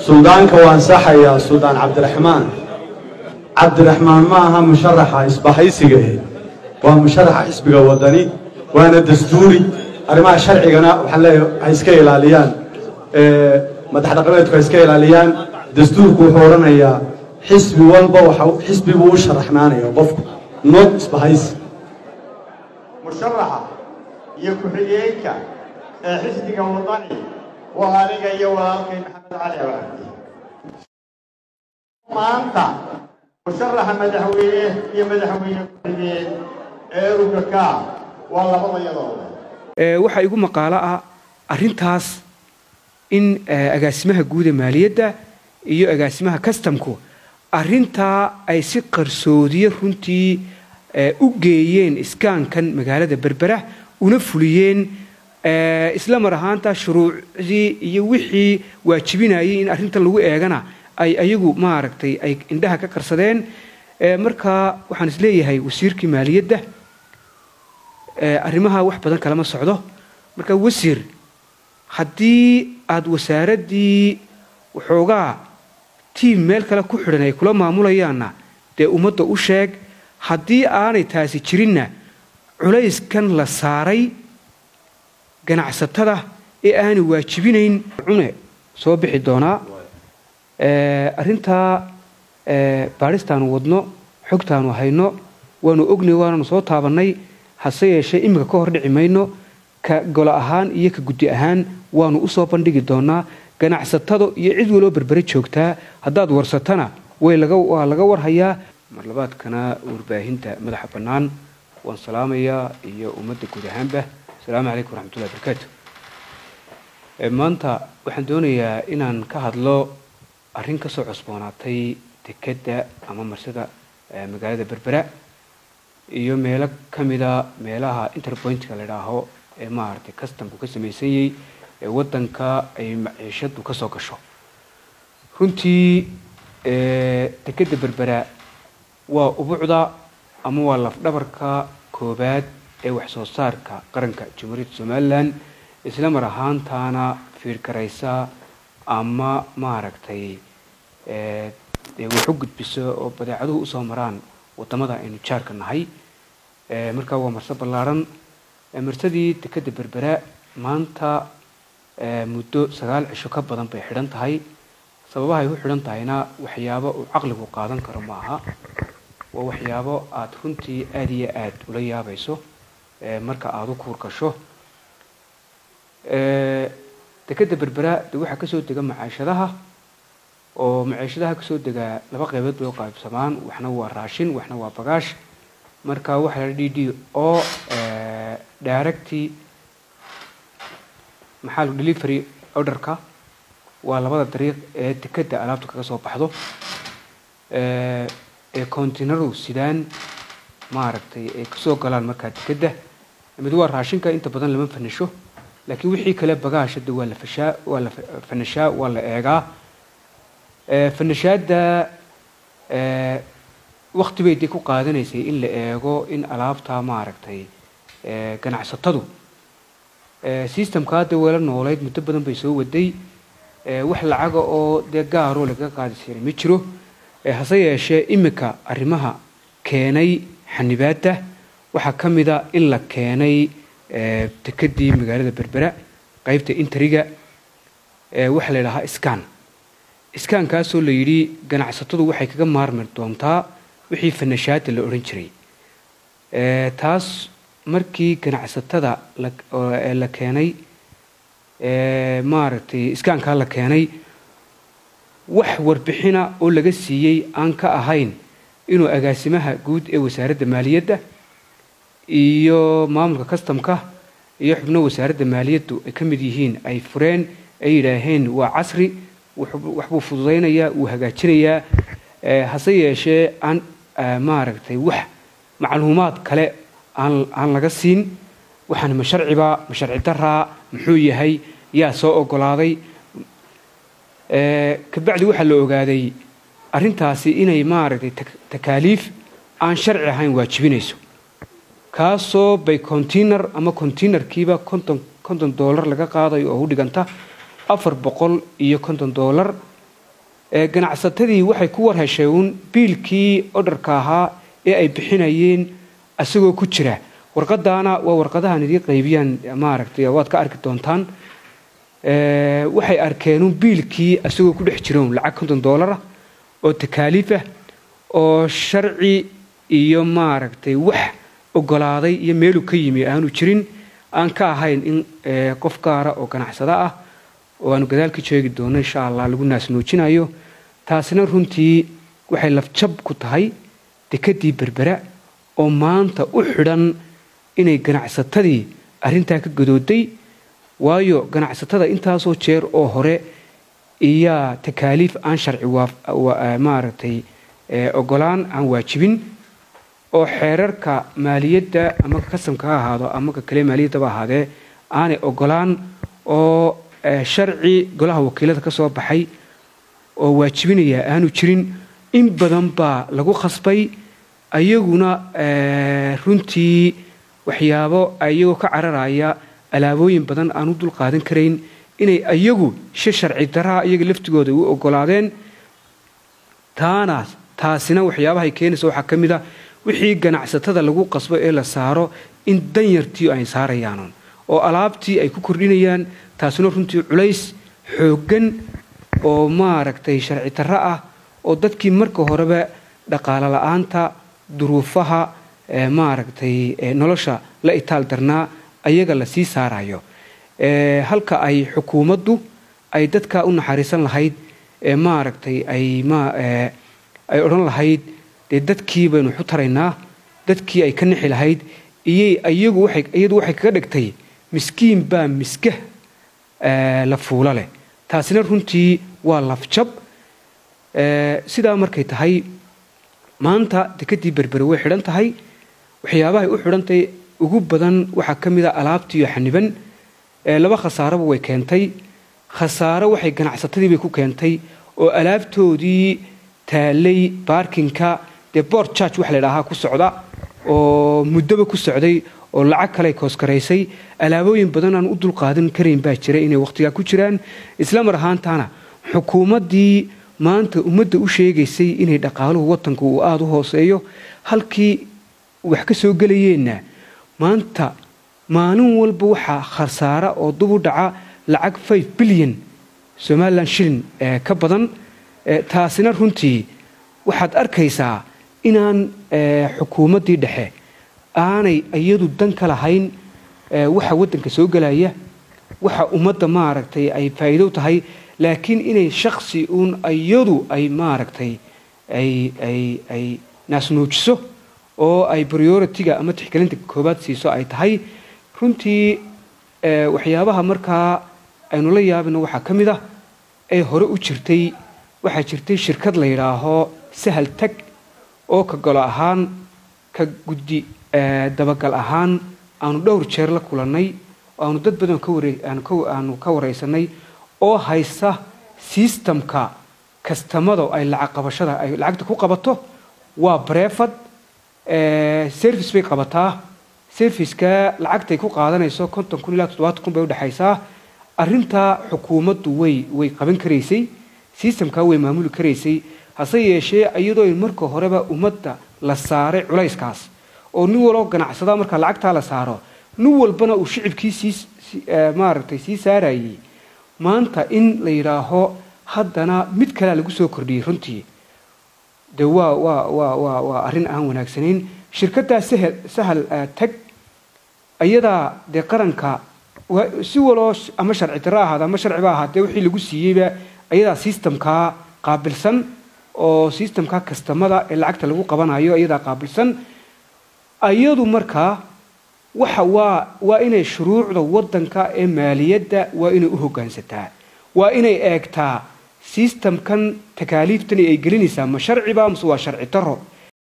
سودان كوان صحيا سودان عبد الرحمن معها مشرحة إصباحي سجيه ومشرحة حسب وطني وأنا دستوري أرمى شرعي أنا وحلا هيسكيل العليان مدح قبلت هيسكيل العليان دستور كحورنا يا حسب والبا حسب بوش رحماني وقف نوت إصباحي مشرحة يكحييك حسب وطني وهذا يوالك محمد علي وعبدي ما أنت مشرح مدحويه يا مدحويه كحيين رككا والله والله يضوله waxa igu maqaala ah arintaas in agaasimaha guud ee maaliyadda iyo agaasimaha customku arinta ay si qarsoodiye runtii u geeyeen iskankan magaalada Berbera una fuliyeen isla mar ahaanta shuruucdii iyo wixii waajibinayay in arinta lagu eegana ay ayagu ma aragtay ay indhaha ka qarsadeen marka waxaan isleeyahay wasiirkii maaliyadda arrimaha wax badan kala ma socdo marka wasiir haddii aad wasaaradii waxoogaa tiim meel kale ku xidhan ay kula maamulayaanna dee ummadda u sheeg haddii aanay taasi jirinna culayskan la saaray ganacsatada ee aanay waajibinayn cune soo bixi doonaa arrintaa baadhistaanu wadno xogtaanu hayno waanu ognay waananu soo taabannay hase yeeshee imika ka hor dhici mayno ka golo ahaan iyo ka guddi ahaan waanu u soo bandhigi doonaa ganacsatada iyo cid waloo Berbera joogtaa haddaad warsatana waa laga warhayaa marlabaadkana warbaahinta madaxa bannaan waan salaamayaa iyo ummadda guud ahaanba asalaamu calaykum waraxmatullahi wabarakaatu maanta waxaan doonayaa inaan ka hadlo arrin ka soo cusboonaatay dekedda ama marsada magaalada Berbera iyo meelo kamida meelaha interpointka la yiraahdo ee maartay customku ka sameeyay ee wadanka ay maciishadu ka soo gasho runtii dekedda Berbera waa ubuucda ama waa laf dhabarka koobaad ee wax soo saarka qaranka Jamhuuriyadda Soomaaliland isla mar ahaantaana fiirkaraysa ama maaragtay wuxuu gudbiso oo badeecaduhu u soo maraan wadamada aynu jaarka nahay marka waa marso ballaaran marsadii dekedda Berbera maanta muddo 9 cisho ka badan bay xidhan tahay sababaha ay u xidhan tahayna waxyaabo uu caqligu qaadan karo ma aha waa waxyaabo aad runtii aad iyo aad ula yaabayso marka aad u kuur gasho dekedda Berbera waxa ka soo dega macaashadaha oo maciishadaha ka soo dega laba qaybood oo qaybsamaan waxna waa raashin waxna waa bagaash marka waxa la DD oo directly maxal delivery order-ka waa labada dariiq ee dekedda alaabta kaga soo baxdo ee container-u sidaan maaragtay ay ka soo galaan marka dekedda mid waa raashinka inta badan lama fanisho laakiin wixii kale bagaashada waa la fanishaa waa la eegaa فنشادة وقت بيدي كو قادنيسي إن لأيغو إن ألابتا ماركتاي كان عصتدو سيستم كادة ولا نوليد متبادن بيسو ودي وحل عاقو او دي قارو لقا قادسيري ميشرو هسايا شيء إمكا أرمها كيني حنباته وحا كميدا إلا كيني تكدي مقالة بربرا قايبتا انتريقا وحل لها إسكان iskaan kaasoo la yiri ganacsatadu waxay kaga maarmi doontaa wixii fanashaad la oran jiray taas markii ganacsatada la keenay maaragtay iskaanka la keenay wax warbixina oo laga siiyay aan ka ahayn inuu agaasimaha guud ee wasaaradda maaliyadda iyo maamulka customka iyo xubno wasaaradda maaliyaddu ay kamid yihiin ay fureen ay yiraahdeen waa casri waxbuu fududeynaya uu hagaajinaya hase yeeshee aan maaragtay wax macluumaad kale aan laga siin waxaan masharci daraa muxuu yahay yaa soo ogolaaday ka bacdi waxa la ogaaday arrintaasi inay maaragtay takaaliif aan sharci ahayn waajibinayso kaasoo bay container ama containerkiiba $50 laga qaadayo oo u dhiganta $450 ganacsatadii waxay ku war hesheen biilkii orderka ahaa ee ay bixinayeen asagoo ku jira warqadaana waa warqadahan idin qaybiyaan maaragtay waad ka arki doontaan waxay arkeen biilkii asagoo ku dhex jiro lacag $50 oo takaaliif ah oo sharci iyo maaragtay wax ogolaaday iyo meel uu ka yimi aanu jirin aan ka ahayn in qof gaara oo ganacsada ah oo aanu gadaalka jeegi doono insha Allah lagu naasnoojinayo taasina runtii waxay lafjab ku tahay dekadii berbera oo maanta u xidhan inay ganacsatadii arrintaa ka gadooday waayo ganacsatada intaasoo jeer oo hore iyo takaaliif aan sharci maaragtay ogolaan aan waajibin oo xeerarka maaliyadda ama kasamka ha ahaado ama kale maaliyadda ahaadee aanay ogolaan oo sharci golaha wakiilada ka soo baxay oo waajibinaya aanu jirin in badan baa lagu khasbay ayaguna runtii waxyaabo ayagoo ka cararaya alaabooyin badan aan u dul qaadan karayn inay ayagu sharci daraa iyaga laftigooda u ogolaadeen taasina waxyaabaha ay keenayso waxaa ka mid ah wixii ganacsatada lagu qasbo ee la saaro in danyartii ay saarayaan oo alaabtii ay ku kordhinayaan taasina runtii culays xooggan oo maaragtay sharci darro ah oo dadkii marka horeba dhaqaale la'aanta duruufaha maaragtay nolosha la itaal darnaa ayaga la sii saarayo halka ay xukuumaddu ay dadka u naxariisan lahayd maaragtay ay odhan lahayd dee dadkii baynu xutaraynaa dadkii ay ka nixi lahayd iyadu waxay kaga dhigtay miskiin baa miska la fuula leh taasina runtii waa lafjab sidaa markay tahay maanta dekadii berbere way xidhan tahay waxyaabahay u xidhantahay ugu badan waxaa ka mid a alaabtiiyo xaniban laba khasaaraba way keentay khasaaro waxay ganacsatadii bay ku keentay oo alaabtoodii taalay baarkinka dee board charge wax la yidhaahaa ku socda oo muddoba ku socday oo lacag kale kooskaraysay alaabooyin badan aan u dul qaadan karayn baa jira inay waqtigaa ku jiraan isla mar ahaantaana xukuumaddii maanta ummadda u sheegaysay inay dhaqaaluhu waddanku uu aada u hooseeyo halkii wax ka soo gelayeenna maanta maalin walba waxaa khasaara oo dub u dhaca lacag 5 bilyan Somaliland shilin ka badan taasina runtii waxaad arkaysaa inaan xukuumaddii dhexe aanay iyadu dan ka lahayn waxa waddanka soo galaya waxa ummadda maaragtay ay faa'iido tahay laakiin inay shakhsi uun iyadu ay maaragtay ay naasnuujiso oo ay priority-ga ama tixgelinta koobaad siiso ay tahay runtii waxyaabaha markaa aynu la yaabino waxaa ka mid ah ee hore u jirtay waxaa jirtay shirkad la yidhaaho sahal tag oo ka golo ahaan ka guddi dabagal ahaan aanu dhowr jeer la kulannay aanu dad badan aanu ka waraysanay oo haysta systemka kastamada ay lacag qabashada ay lacagta ku qabato waa breefad service bay qabataa serviceka lacagtay ku qaadanayso 50,000 ilaa 70,000 bay u dhaxaysaa arrinta xukuumaddu way qaban karaysay systemka way maamuli karaysay hase yeeshee iyadoo marka horeba ummadda la saaray culayskaas oo nin walba ganacsada marka lacagta la saaro nin walbana uu shicibkiisii maaragtay sii saarayay maanta in la yiraaho haddana mid kale lagu soo kordhiyay runtii de waa arrin aan wanaagsanayn shirkadda sahal tag ayadaa dee qaranka si waloo ama sharci darro ahaada ama sharci ba ahaatee wixii lagu siiyeyba ayadaa systemka qaabilsan oo systemka kastamada ee lacagta lagu qabanayo ayadaa qaabilsan ayadu markaa waa inay shuruucda waddanka ee maaliyadda waa inay u hoggaansataa waa inay eegtaa systemkan takaaliiftan ay gelinaysaa ma sharci ba mise waa sharci darro